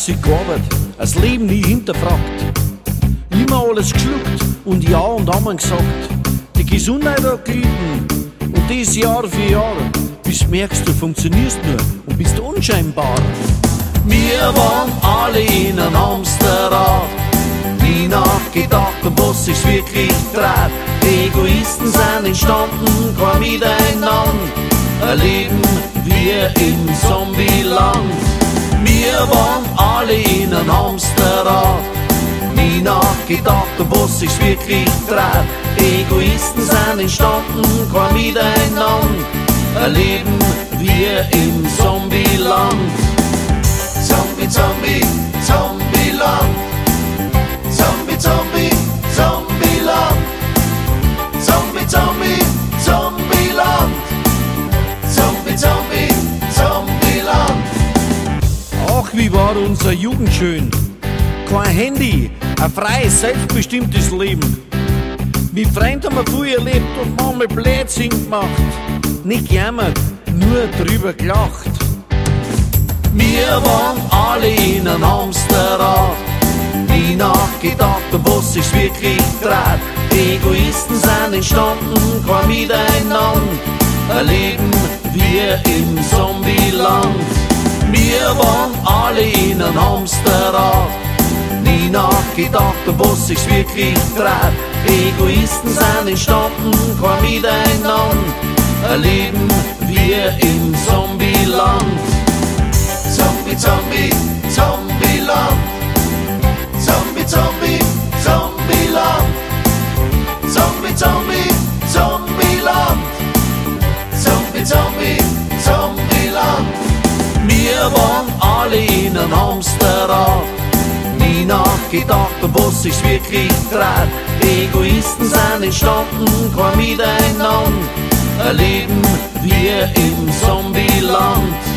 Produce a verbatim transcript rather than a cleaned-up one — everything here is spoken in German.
fleißig gearbeitet, das Leben nie hinterfragt. Immer alles geschluckt und Ja und Amen gesagt. Die Gesundheit hat gelitten und das Jahr für Jahr, bis du merkst, du funktionierst nur und bist unscheinbar. Wir waren alle in einem Hamsterrad, nie nachgedacht, um was sich wirklich dreht. Egoisten sind entstanden, kein Miteinander, ein Leben wie im Zombieland. Wir waren alle in einem Hamsterrad, nie nachgedacht, um was sich wirklich dreht. Egoisten sind entstanden, kein Miteinander, ein Leben wie im Zombieland. Zombie, Zombie, Zombieland. Zombie, Zombie, Zombieland. Zombie, Zombie, Zombieland. Zombie, Zombie, Zombieland. Ach, wie war unsere Jugend schön. Kein Handy, ein freies, selbstbestimmtes Leben. Mit Freunden haben wir viel erlebt und manchmal Blödsinn gemacht. Nicht gejammert, nur drüber gelacht. Wir waren alle in einem Hamsterrad, nie nachgedacht, um was sich wirklich dreht. Egoisten sind entstanden, kein Miteinander, ein Leben wie im Zombieland. Wir waren alle in einem Hamsterrad, nie nachgedacht, um was sich wirklich dreht. Egoisten sind entstanden, kein Miteinander, ein Leben wie im Zombieland. Zombie, Zombie, Zombieland. Zombie, Zombie, Zombieland. Zombie, Zombie, Zombieland. Zombie, Zombie, Zombieland. Wir waren alle in einem Hamsterrad, nie nachgedacht, um was sich wirklich dreht. Egoisten sind entstanden, kein Miteinander, ein Leben wie im Zombieland.